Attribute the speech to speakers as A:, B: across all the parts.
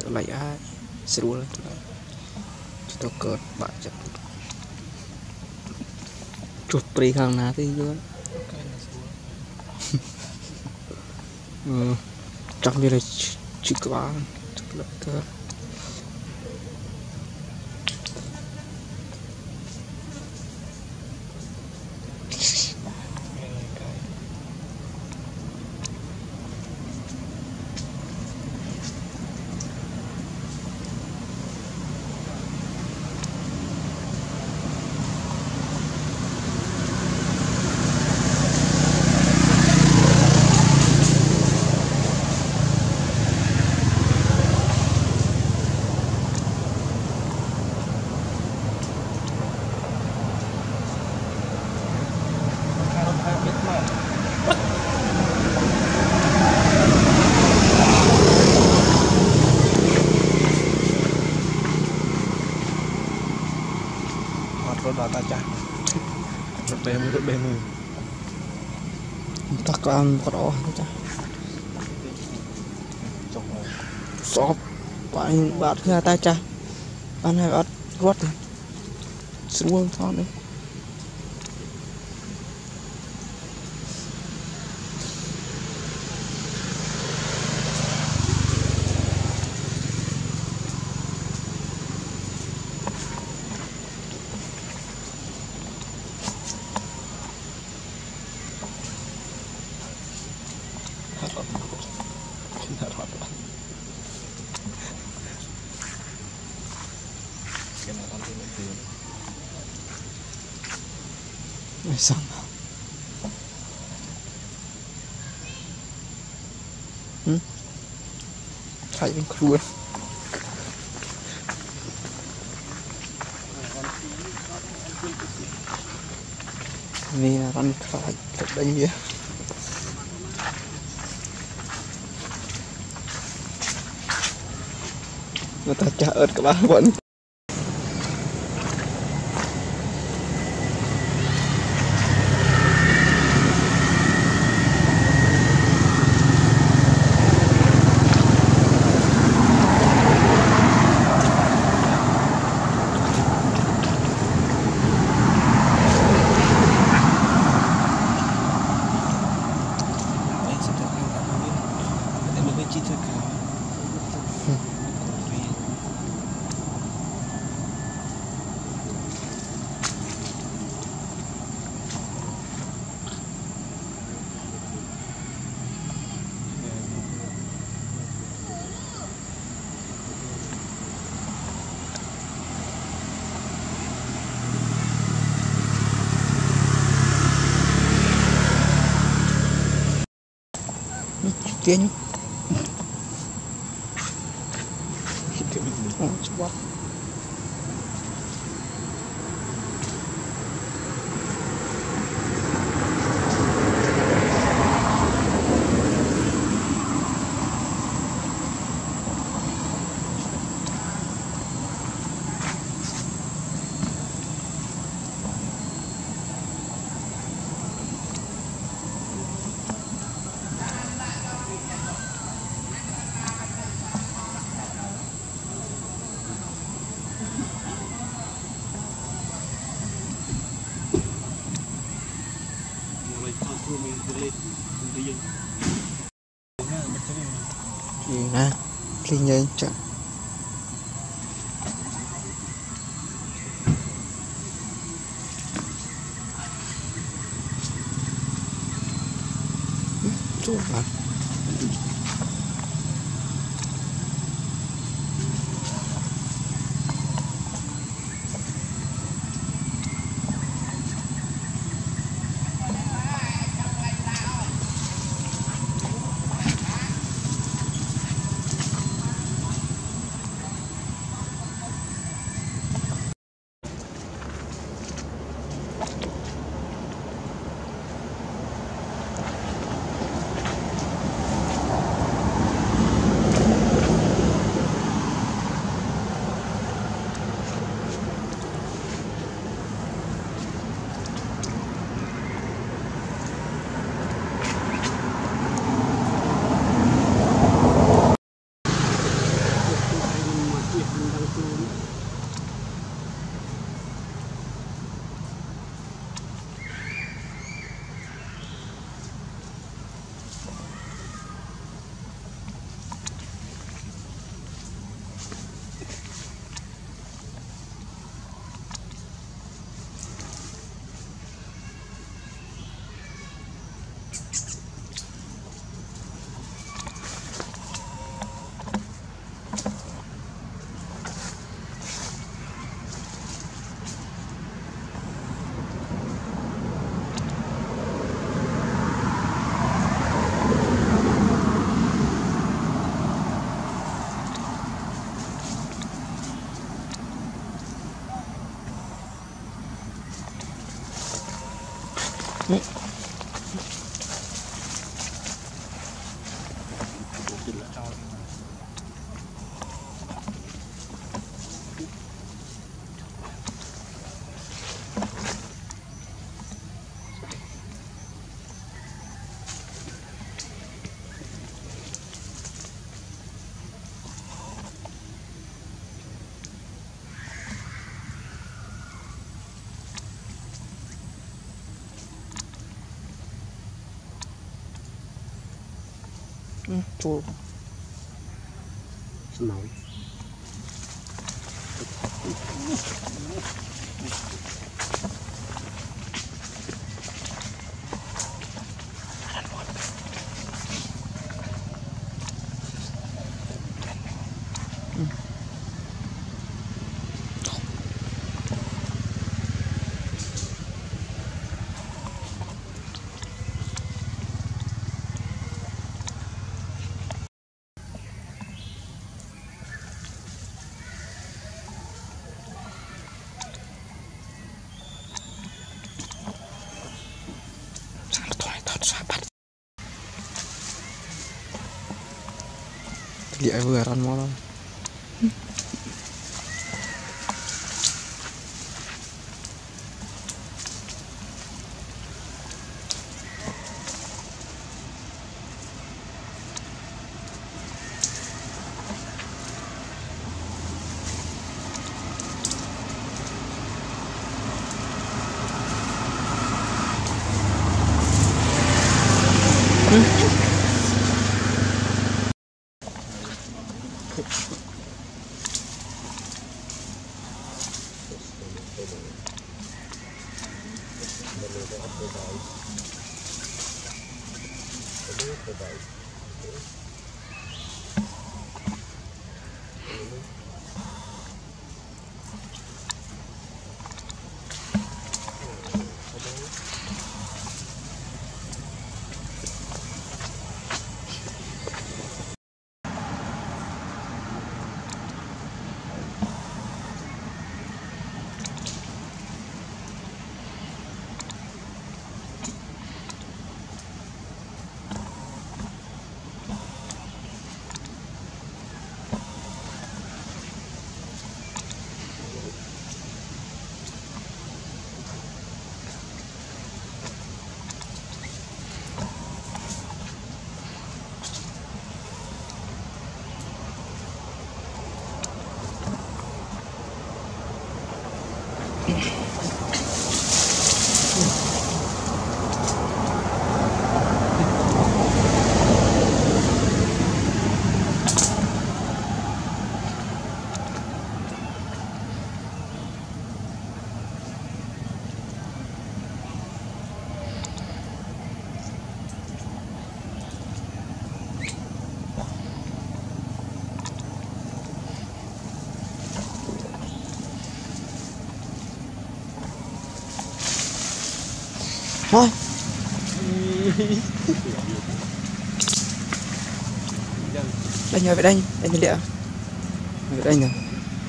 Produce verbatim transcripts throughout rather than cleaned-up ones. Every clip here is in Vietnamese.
A: lại ai sẽ đua lên tôi cợt bạn chặt chuột pri hàng ná thì luôn ừ. Trong như là chỉ có bạn là cơ
B: đó ta chả rốt bèm rốt bèm mười
A: ta còn có đó chả sọp bạn bạn kia ta chả bạn hay bạn rót xuống thon đi xong ừ? Thấy bên khuôn này là con khai thật đánh nghĩa người ta trả ớt các bạn vẫn tiếng oh, coba nè khi nhớ chắc chú bạn chua
B: Nấu.
A: Dia vừa ăn món đâu. Thôi. Đây nhờ vậy đây, đây như liệu. Vậy đây nhờ.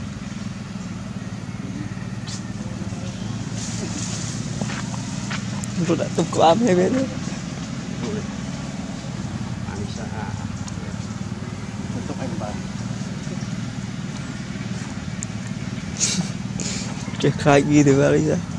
A: Tôi đã tung của am hay bên đấy.
B: Anissa. Untuk anh bạn.
A: Chơi khai ghi từ vào đi ra.